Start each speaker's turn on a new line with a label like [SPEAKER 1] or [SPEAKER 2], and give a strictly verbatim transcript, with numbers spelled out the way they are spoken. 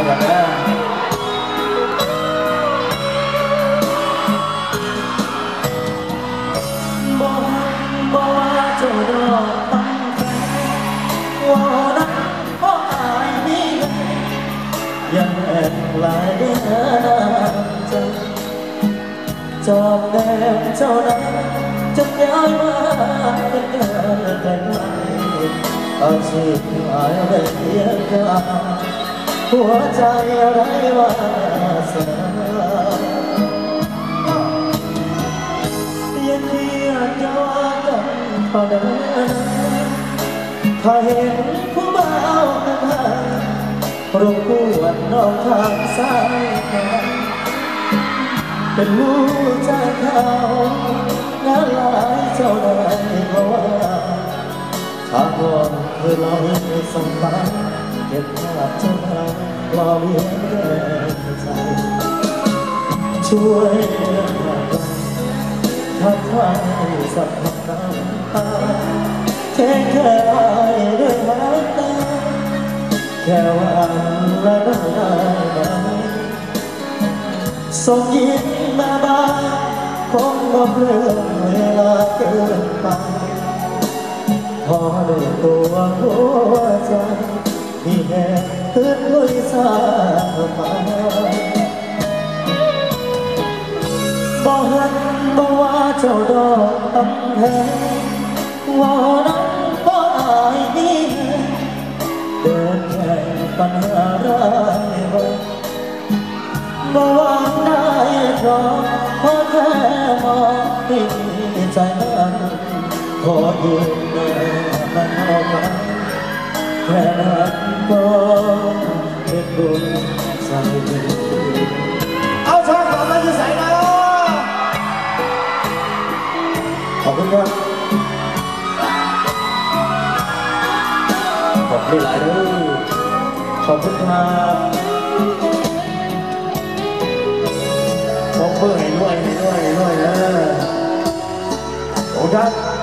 [SPEAKER 1] กันนะ
[SPEAKER 2] บอกบอกว่าเจ้าดอกตั้งใจว่านั้นเพราะอายนี่ยังแอบหลายเดือนใจจอบแดงเจ้านั้นจะย้ายมาเป็นเดือนไกลอาชีพหายได้เพียงกายหัวใจไร้วาสนายังเคียดจะว่ากันเท่านั้นถ้าเห็นผู้บ่าวข้างรบกวนน้องทางซ้ายเป็นลูกใจเขางานหลายเจ้าได้เพราะว่าถ้าก่อนเคยลอยสมบัติเก็บภาพเจ้าหายรอเลี้ยงแก่ใจช่วยเลือกทักทายสักคำน้ำตาแค่แค่ด้วยหางตาแค่วันละน้อยไหมส่งยิ้มมาบ้างคงบ่เปลืองเวลาเกินไปพอได้ตัวหัวใจที่แห่ขึ้นลุยสามาบ่หันบ่ว่าเจ้าดอกตำแพงว่านั้นเพราะอายนี่เดินแข่งปัญหาร้ายบ่บ่หวังได้เพราะเพราะแค่มองที่ใจนั้นขอยืนเดินมันออกมาแค่นั้นก็เป็นบุญใจเอาช่างต่อมาจะใส่นะขอบคุณครับขอบคุณหลายเลยขอบคุณครับขอบคุณให้ด้วยให้ด้วยให้ด้วยนะโอ้ครับ